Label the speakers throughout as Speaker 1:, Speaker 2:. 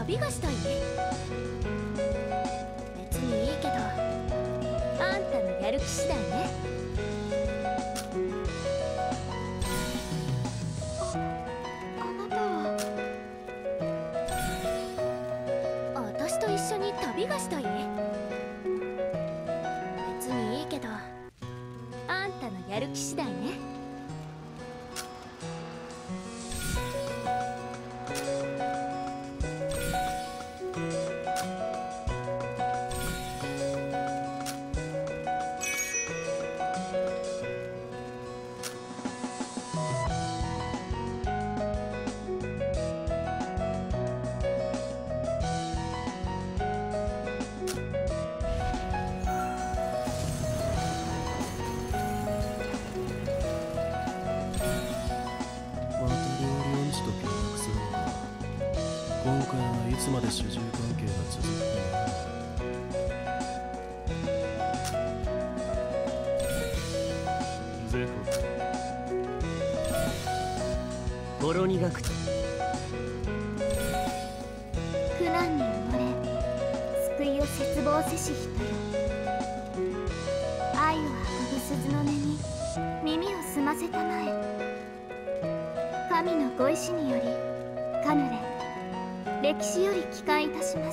Speaker 1: 旅がしたい？別にいいけど、あんたのやる気次第ね。あなたは私と一緒に旅がしたい？別にいいけど、あんたのやる気次第ね。
Speaker 2: 今回はいつまで主従関係が続くかな。ゼコホロニガクト
Speaker 1: 苦難に埋もれ救いを切望せし人よ。愛を運ぶ鈴の音に耳を澄ませたまえ。神のご意志によりカヌレ歴史より帰還いたします。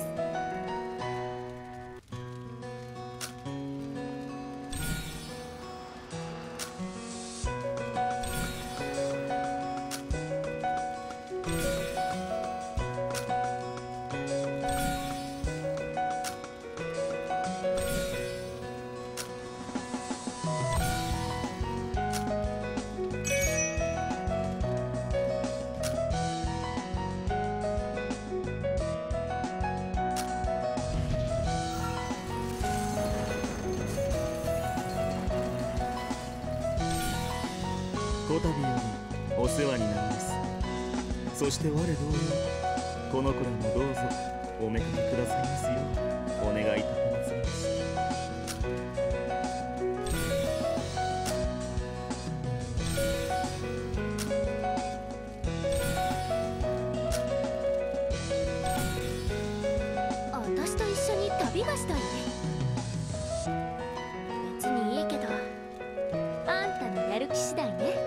Speaker 3: こたびよりお世話になります。そして我同様この子らもどうぞおめかけくださいますようお願いいたします。
Speaker 1: 私と一緒に旅がしたい？別にいいけど、あんたのやる気次第ね。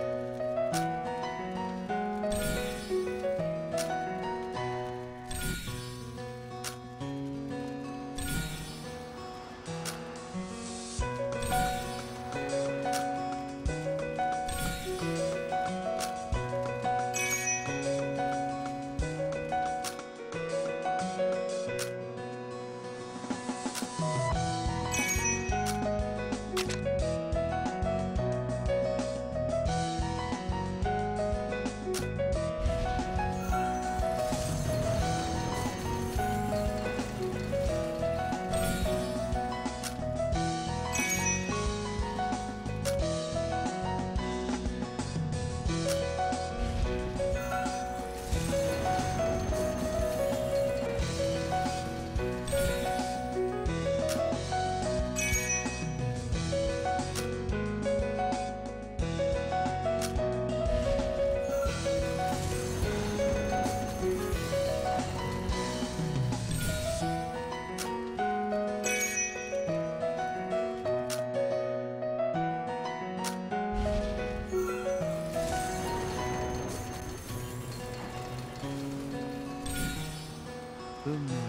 Speaker 2: 運命を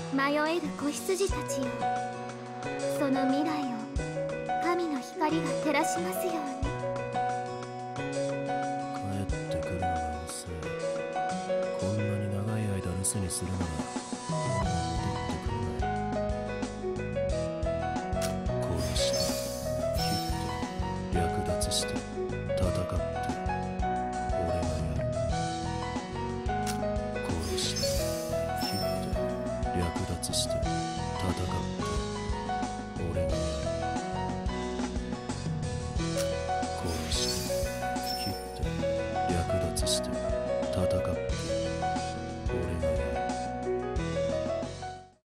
Speaker 1: 迷える子羊たちよ、その未来を神の光が照らしますように。
Speaker 2: 帰ってくるのが遅い。こんなに長い間留守にするならもう戻ってくれない。殺して切って略奪して戦って俺がやる。殺して切って略奪して戦って